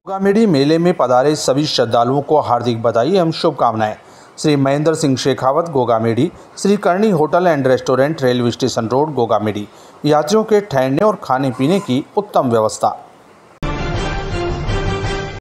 गोगामेडी मेले में पधारे सभी श्रद्धालुओं को हार्दिक बधाई एवं शुभकामनाएं। Shri Mahendra Singh Shekhawat, Gogamedi. Shri Karni hotel and restaurant, railway station road, Gogamedi. यात्रियों के ठहरने और खाने पीने की उत्तम व्यवस्था।